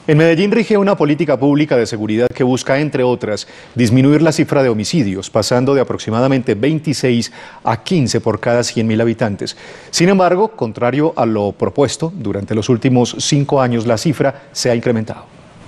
En Medellín rige una política pública de seguridad que busca, entre otras, disminuir la cifra de homicidios, pasando de aproximadamente 26 a 15 por cada 100.000 habitantes. Sin embargo, contrario a lo propuesto, durante los últimos 5 años la cifra se ha incrementado.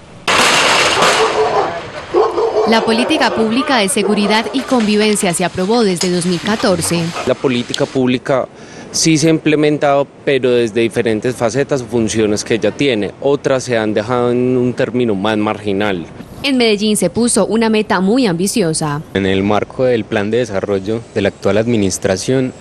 La política pública de seguridad y convivencia se aprobó desde 2014. La política pública sí se ha implementado, pero desde diferentes facetas o funciones que ella tiene. Otras se han dejado en un término más marginal. En Medellín se puso una meta muy ambiciosa. En el marco del plan de desarrollo de la actual administración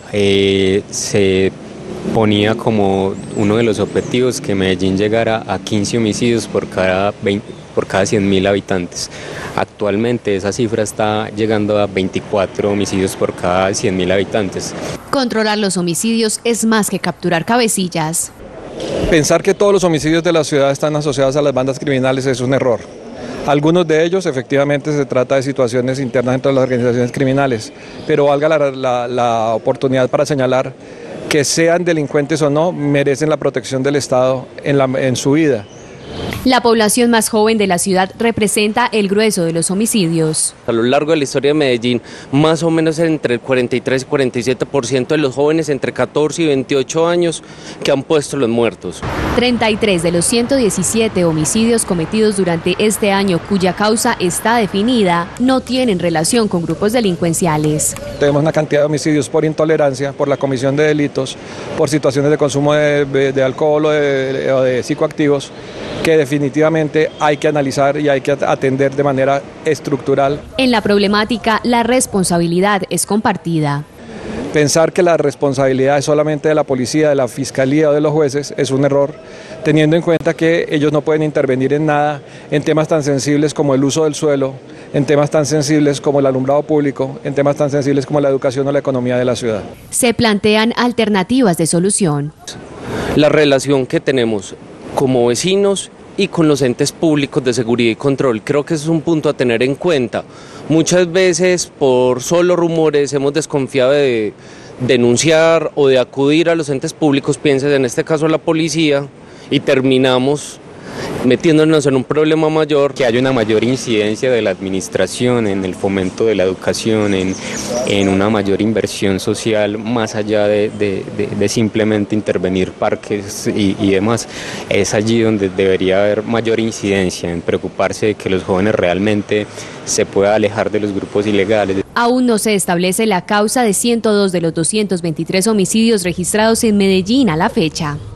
se ponía como uno de los objetivos que Medellín llegara a 15 homicidios por cada 100.000 habitantes. Actualmente esa cifra está llegando a 24 homicidios por cada 100.000 habitantes. Controlar los homicidios es más que capturar cabecillas. Pensar que todos los homicidios de la ciudad están asociados a las bandas criminales es un error. Algunos de ellos efectivamente se trata de situaciones internas dentro de las organizaciones criminales, pero valga la oportunidad para señalar que sean delincuentes o no, merecen la protección del Estado en su vida. La población más joven de la ciudad representa el grueso de los homicidios. A lo largo de la historia de Medellín, más o menos entre el 43 y 47% de los jóvenes entre 14 y 28 años que han puesto los muertos. 33 de los 117 homicidios cometidos durante este año, cuya causa está definida, no tienen relación con grupos delincuenciales. Tenemos una cantidad de homicidios por intolerancia, por la comisión de delitos, por situaciones de consumo de alcohol o de psicoactivos, que definitivamente hay que analizar y hay que atender de manera estructural. En la problemática, la responsabilidad es compartida. Pensar que la responsabilidad es solamente de la policía, de la fiscalía o de los jueces es un error, teniendo en cuenta que ellos no pueden intervenir en nada en temas tan sensibles como el uso del suelo, en temas tan sensibles como el alumbrado público, en temas tan sensibles como la educación o la economía de la ciudad. Se plantean alternativas de solución. La relación que tenemos como vecinos y con los entes públicos de seguridad y control, creo que ese es un punto a tener en cuenta. Muchas veces por solo rumores hemos desconfiado de denunciar o de acudir a los entes públicos, piensen en este caso a la policía, y terminamos metiéndonos en un problema mayor. Que haya una mayor incidencia de la administración en el fomento de la educación, en una mayor inversión social, más allá de simplemente intervenir parques y demás. Es allí donde debería haber mayor incidencia en preocuparse de que los jóvenes realmente se puedan alejar de los grupos ilegales. Aún no se establece la causa de 102 de los 223 homicidios registrados en Medellín a la fecha.